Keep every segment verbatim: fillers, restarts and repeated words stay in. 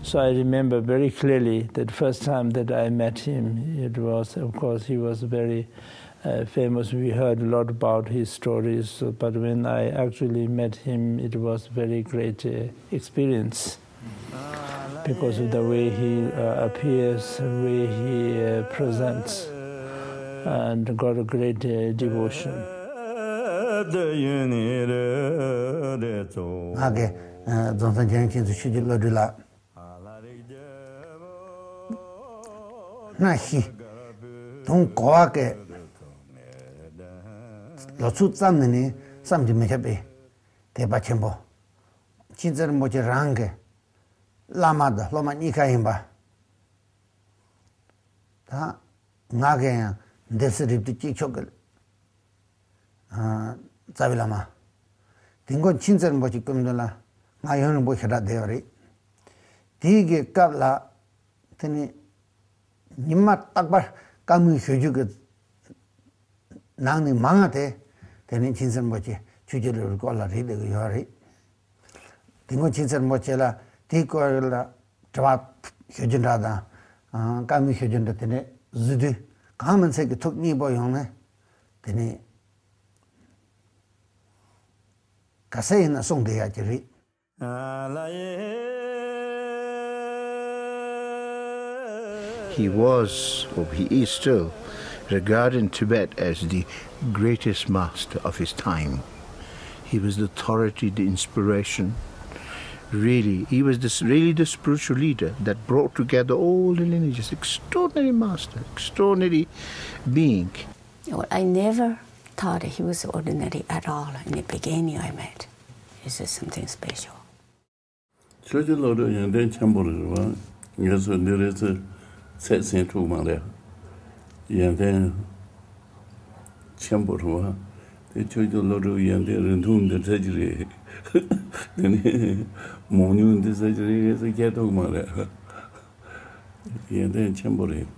So I remember very clearly that first time that I met him, it was, of course, he was very uh, famous. We heard a lot about his stories, so, but when I actually met him, it was a very great uh, experience because of the way he uh, appears, the way he uh, presents, and got a great uh, devotion. Okay, Johnson Jenkins should you load it up. Nahi, don't go again. Lots of something, something may be. Te Bachembo. Chinzer Mojirange. Lamada, Loma Nikaimba. Ta Nagayan, Desirip the Chichokal. Zavilama. Tingo Chinzer Mojikumdula, my own Boshada Deori. Tige Kavla, Tini. Nimmat takbar kamu hyujuk nangni mangate teni chinsan mochi chujil ko la ri de yori tingo chinsan mochi la ti ko la twa hyujin da da kamu hyujin da teni zudu kamen se tuk ni bo yone teni kasai na song de ya jiri He was, or he is still, regarded in Tibet as the greatest master of his time. He was the authority, the inspiration. Really, he was this, really the spiritual leader that brought together all the lineages. Extraordinary master, extraordinary being. Well, I never thought he was ordinary at all in the beginning I met. This is something special. Set sent to my there. And then Chamber, they told you Lord and there and whom the surgery. Then Monu the surgery is a get of mother. And then Chamber.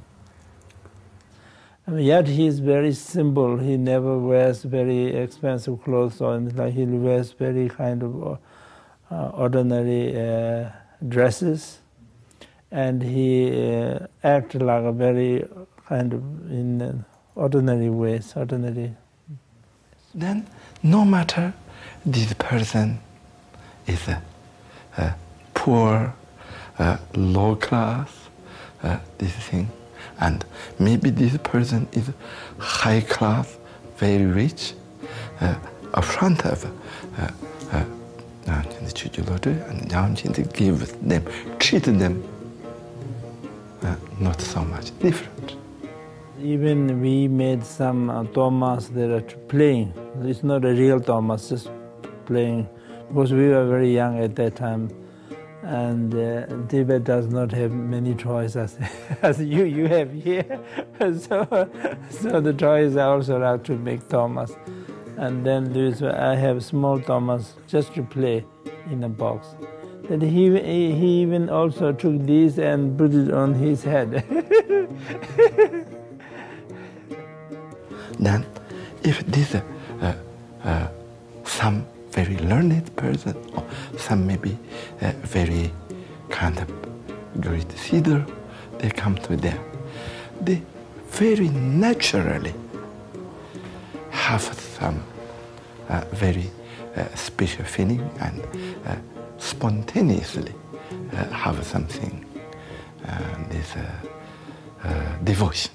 Yet he is very simple. He never wears very expensive clothes, or like he wears very kind of uh, ordinary uh, dresses. And he uh, acted like a very kind of in uh, ordinary ways, ordinary. Then, no matter this person is a, a poor, uh, low class, uh, this thing, and maybe this person is high class, very rich, uh, in front of uh, uh, and give them, treat them. Uh, not so much different. Even we made some uh, Thomas that are playing. It's not a real Thomas, just playing, because we were very young at that time, and uh, Tibet does not have many toys as, as you you have here. so, so the toys are also allowed to make Thomas, and then there's, I have small Thomas just to play in a box. That he, he even also took this and put it on his head. Then, if this uh, uh, some very learned person, or some maybe uh, very kind of great seer, they come to them, they very naturally have some uh, very uh, special feeling and uh, spontaneously uh, have something, uh, this uh, uh, devotion.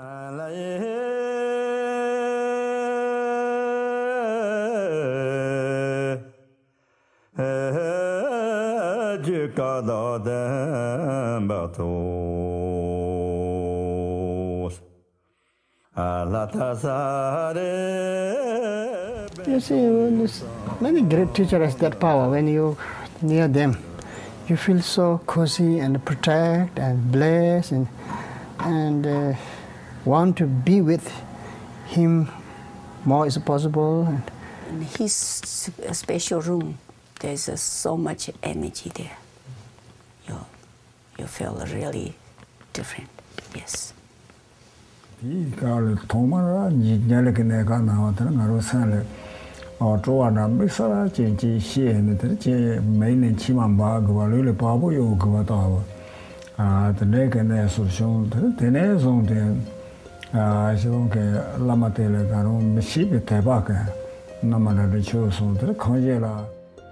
You see, many great teachers has that power. When you near them, you feel so cozy and protect and blessed and and uh, want to be with him more as possible. And in his special room, there's uh, so much energy there. You you feel really different. Yes. 이 가을 도마라 니냐르게 내가 나왔다는 가로 산에 哦，做完了没啥了，就就写呢，这这每年七万八个吧，留了八百有个吧，到啊，的那个呢是兄，的的那种的啊，是种个那么的了，那种没西北台巴个，那么那的就是说，这看见了。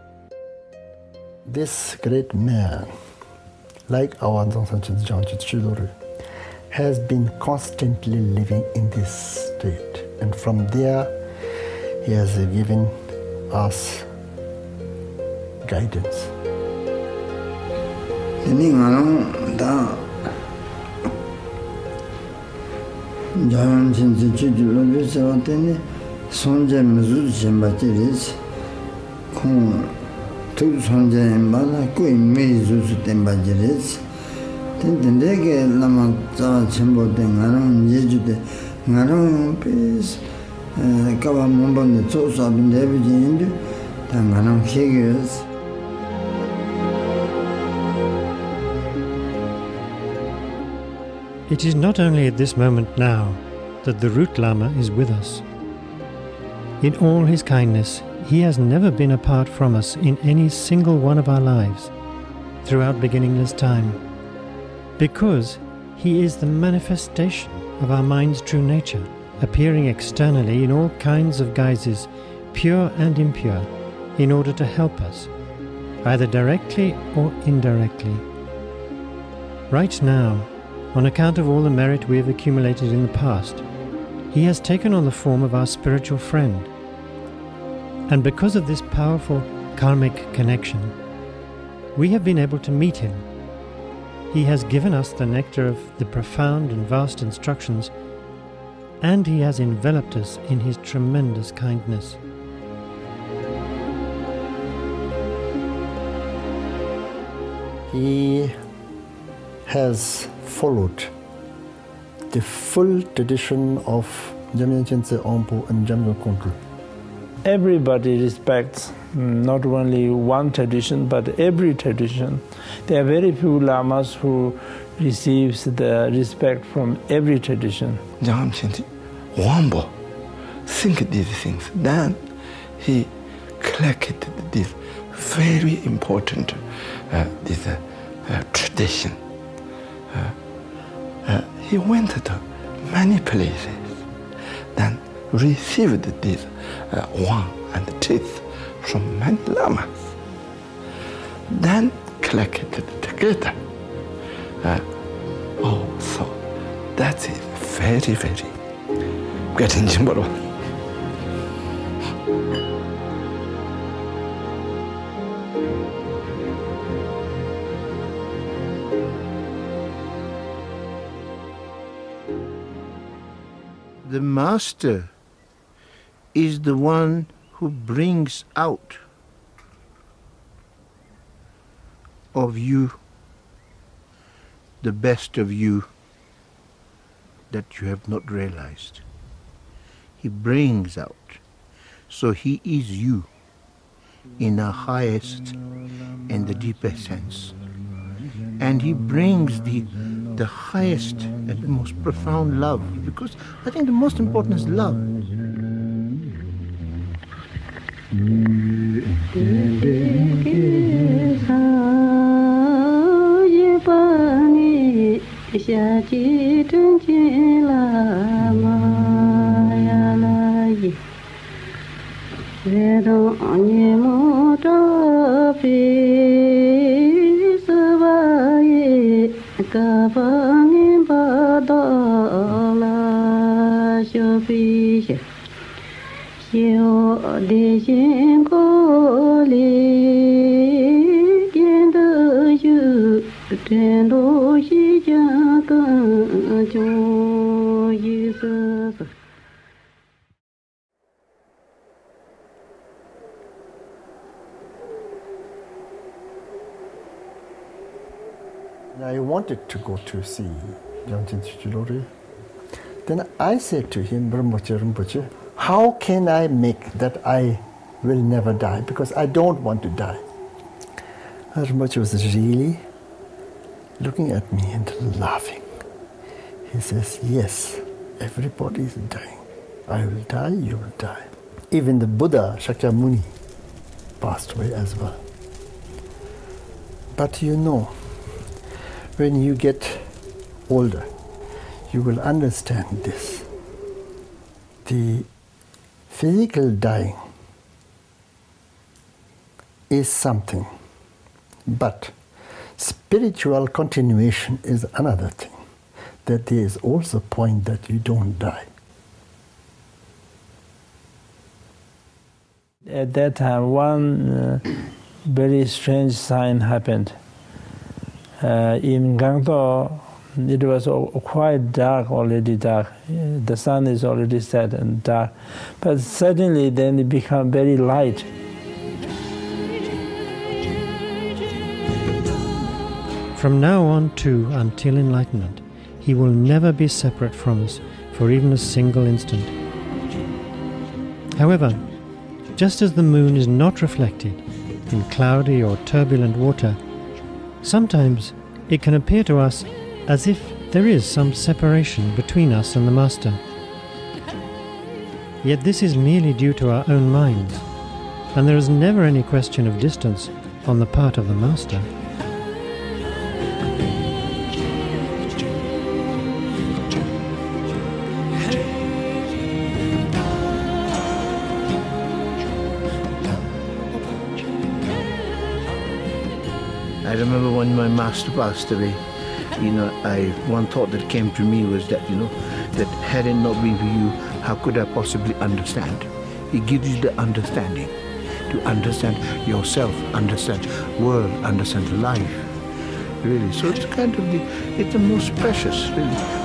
This great man, like our Chidori, has been constantly living in this state, and from there he has given us guidance. Ini ngarang da jalan cinta cuci lebih sewat ini sonja mezur jembat jeris, kong tu sonja embala kui mezur tempat jeris, ten dege lama jawa cembo de ngarang jeju de ngarang pes kawa mombang de co sabin de bijendu, dan ngarang heges. It is not only at this moment now that the Root Lama is with us. In all his kindness, he has never been apart from us in any single one of our lives throughout beginningless time, because he is the manifestation of our mind's true nature, appearing externally in all kinds of guises, pure and impure, in order to help us, either directly or indirectly. Right now, on account of all the merit we have accumulated in the past, he has taken on the form of our spiritual friend. And because of this powerful karmic connection, we have been able to meet him. He has given us the nectar of the profound and vast instructions, and he has enveloped us in his tremendous kindness. He has followed the full tradition of Jamyang Chense Ompo and Jamyang Kongkul. Everybody respects not only one tradition but every tradition. There are very few lamas who receives the respect from every tradition. Jamyang Chense Ompo think these things. Then he collected this very important uh, this uh, uh, tradition. Uh, uh, he went to many places, then received this uh, wang and teeth from many lamas, then collected together. Uh, oh, so that is very, very getting Jimbaro. The master is the one who brings out of you the best of you that you have not realized. He brings out. So he is you in the highest and the deepest sense. And he brings the the highest and the most profound love, because I think the most important is love. Kavangin badala shofi yo dejin koli gendo yu tendo shi jang jo Jesus. I wanted to go to see Jamchen Chichilori. Then I said to him, Rinpoche, Rinpoche, how can I make that I will never die? Because I don't want to die. And Rinpoche was really looking at me and laughing. He says, yes, everybody is dying. I will die, you will die. even the Buddha Shakyamuni passed away as well. But you know, when you get older, you will understand this. The physical dying is something, but spiritual continuation is another thing. That there is also a point that you don't die. At that time, one uh, very strange sign happened. Uh, in Gangdo, it was quite dark, already dark. The sun is already set and dark. But suddenly then it became very light. From now on to until enlightenment, he will never be separate from us for even a single instant. However, just as the moon is not reflected in cloudy or turbulent water, sometimes it can appear to us as if there is some separation between us and the Master. Yet this is merely due to our own minds, and there is never any question of distance on the part of the Master. I remember when my master passed away, you know, I one thought that came to me was that, you know, that had it not been for you, how could I possibly understand? He gives you the understanding, to understand yourself, understand world, understand life, really. So it's kind of the, it's the most precious, really.